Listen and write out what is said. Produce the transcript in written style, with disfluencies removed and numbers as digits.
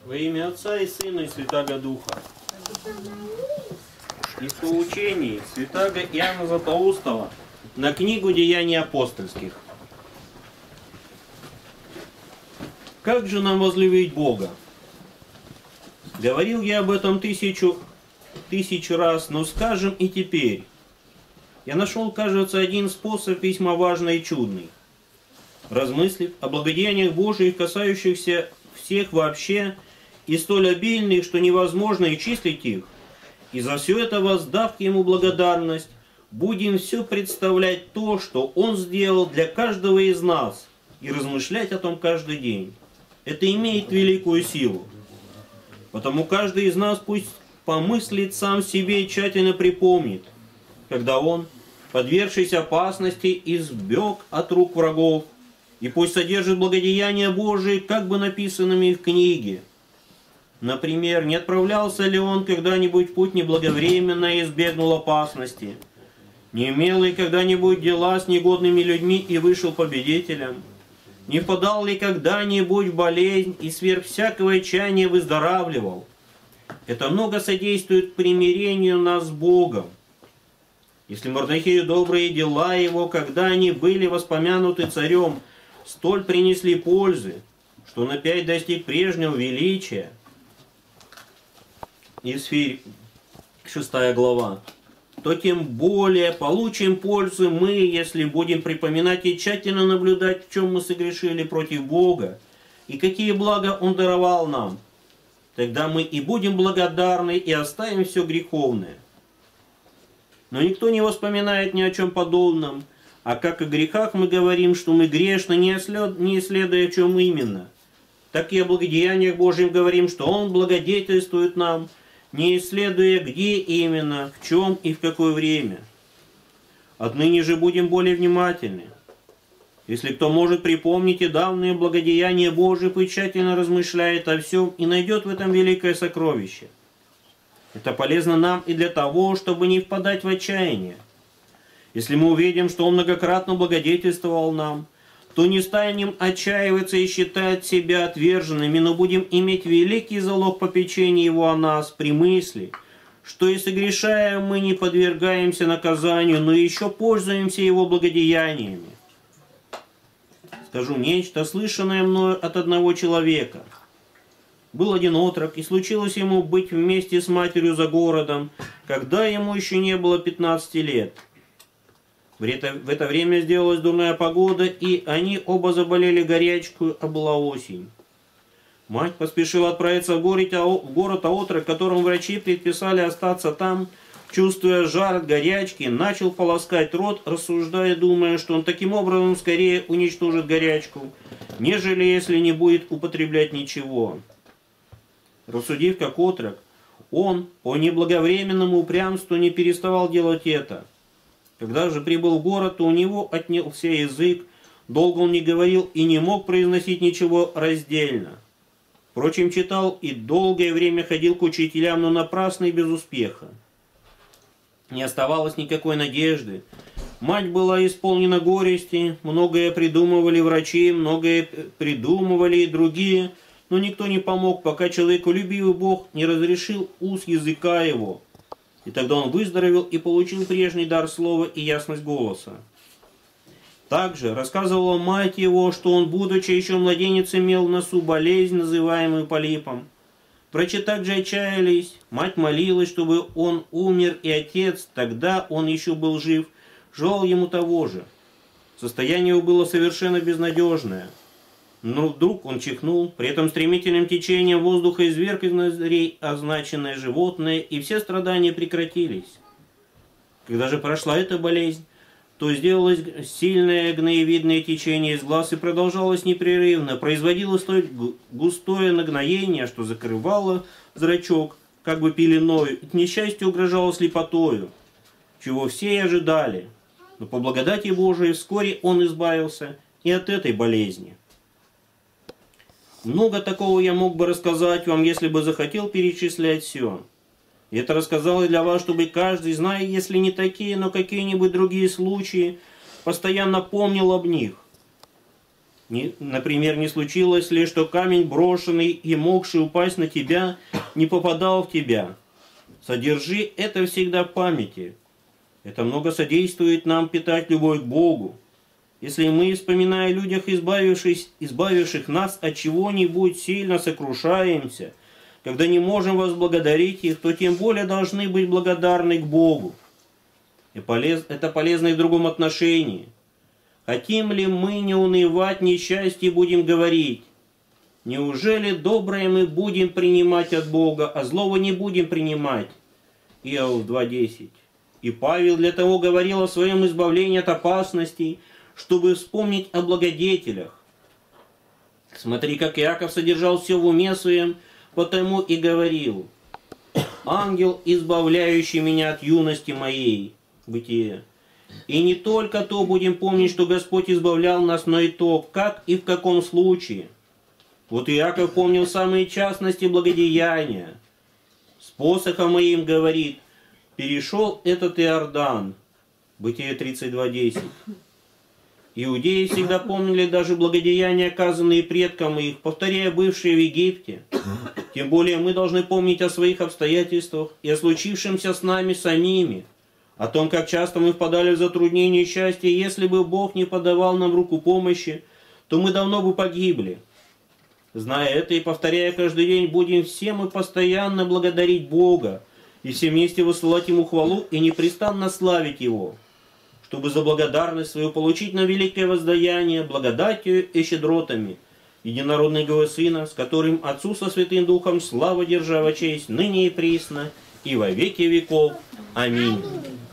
Во имя Отца и Сына и Святаго Духа. Из поучений Святаго Иоанна Златоустова на книгу «Деяний апостольских». Как же нам возлюбить Бога? Говорил я об этом тысячу раз, но скажем и теперь. Я нашел, кажется, один способ весьма важный и чудный. Размыслив о благодеяниях Божиих, касающихся всех вообще, и столь обильных, что невозможно и числить их, и за все это, воздав Ему благодарность, будем все представлять то, что Он сделал для каждого из нас, и размышлять о том каждый день. Это имеет великую силу. Потому каждый из нас пусть помыслит сам себе и тщательно припомнит, когда он, подвергшись опасности, избег от рук врагов, и пусть содержит благодеяния Божии, как бы написанными в книге. Например, не отправлялся ли он когда-нибудь в путь неблаговременно и избегнул опасности? Не имел ли когда-нибудь дела с негодными людьми и вышел победителем? Не впадал ли когда-нибудь в болезнь и сверх всякого отчаяния выздоравливал? Это много содействует к примирению нас с Богом. Если Мордохею добрые дела его, когда они были воспомянуты царем, столь принесли пользы, что он опять достиг прежнего величия. Исфирь, 6 глава. То тем более получим пользу мы, если будем припоминать и тщательно наблюдать, в чем мы согрешили против Бога, и какие блага Он даровал нам. Тогда мы и будем благодарны, и оставим все греховное. Но никто не воспоминает ни о чем подобном, а как о грехах мы говорим, что мы грешны, не исследуя, в чем именно. Так и о благодеяниях Божьих говорим, что Он благодетельствует нам, не исследуя, где именно, в чем и в какое время. Отныне же будем более внимательны. Если кто может припомнить и давние благодеяния Божии, пусть тщательно размышляет о всем и найдет в этом великое сокровище. Это полезно нам и для того, чтобы не впадать в отчаяние. Если мы увидим, что Он многократно благодетельствовал нам, то не станем отчаиваться и считать себя отверженными, но будем иметь великий залог попечения Его о нас при мысли, что и согрешая мы не подвергаемся наказанию, но еще пользуемся Его благодеяниями. Скажу нечто, слышанное мною от одного человека. Был один отрок, и случилось ему быть вместе с матерью за городом, когда ему еще не было 15 лет. В это время сделалась дурная погода, и они оба заболели горячкой, а была осень. Мать поспешила отправиться в город, а отрок, которому врачи предписали остаться там, чувствуя жар от горячки, начал полоскать рот, рассуждая, думая, что он таким образом скорее уничтожит горячку, нежели если не будет употреблять ничего. Рассудив как отрок, он по неблаговременному упрямству не переставал делать это. Когда же прибыл в город, то у него отнялся язык, долго он не говорил и не мог произносить ничего раздельно. Впрочем, читал и долгое время ходил к учителям, но напрасно и без успеха. Не оставалось никакой надежды. Мать была исполнена горести, многое придумывали врачи, многое придумывали и другие, но никто не помог, пока человеколюбивый Бог не разрешил уст языка его. И тогда он выздоровел и получил прежний дар слова и ясность голоса. Также рассказывала мать его, что он, будучи еще младенец, имел в носу болезнь, называемую полипом. Врачи также отчаялись, мать молилась, чтобы он умер, и отец, тогда он еще был жив, желал ему того же. Состояние его было совершенно безнадежное. Но вдруг он чихнул, при этом стремительным течением воздуха изверг из ноздрей означенное животное, и все страдания прекратились. Когда же прошла эта болезнь, то сделалось сильное гноевидное течение из глаз и продолжалось непрерывно, производило столь густое нагноение, что закрывало зрачок, как бы пеленою, и к несчастью угрожало слепотою, чего все и ожидали. Но по благодати Божией вскоре он избавился и от этой болезни. Много такого я мог бы рассказать вам, если бы захотел перечислять все. И это рассказал и для вас, чтобы каждый, зная, если не такие, но какие-нибудь другие случаи, постоянно помнил об них. Например, не случилось ли, что камень, брошенный и могший упасть на тебя, не попадал в тебя? Содержи это всегда в памяти. Это много содействует нам питать любовь к Богу. Если мы, вспоминая о людях, избавивших нас от чего-нибудь, сильно сокрушаемся, когда не можем возблагодарить их, то тем более должны быть благодарны к Богу. Это полезно и в другом отношении. Хотим ли мы не унывать, несчастье будем говорить? Неужели доброе мы будем принимать от Бога, а злого не будем принимать? Иов 2:10. И Павел для того говорил о своем избавлении от опасностей, чтобы вспомнить о благодетелях. Смотри, как Иаков содержал все в уме своем, потому и говорил: «Ангел, избавляющий меня от юности моей». Бытие. И не только то будем помнить, что Господь избавлял нас, но и то, как и в каком случае. Вот Иаков помнил самые частности благодеяния. С посохом моим, говорит, перешел этот Иордан. Бытие 32:10. Иудеи всегда помнили даже благодеяния, оказанные предкам их, повторяя бывшие в Египте. Тем более мы должны помнить о своих обстоятельствах и о случившемся с нами самими, о том, как часто мы впадали в затруднения и счастье. Если бы Бог не подавал нам руку помощи, то мы давно бы погибли. Зная это и повторяя каждый день, будем все мы постоянно благодарить Бога и все вместе высылать Ему хвалу и непрестанно славить Его, чтобы за благодарность свою получить на великое воздаяние благодатью и щедротами единородного Сына, с которым Отцу со Святым Духом слава, держава, честь, ныне и присно, и во веки веков. Аминь.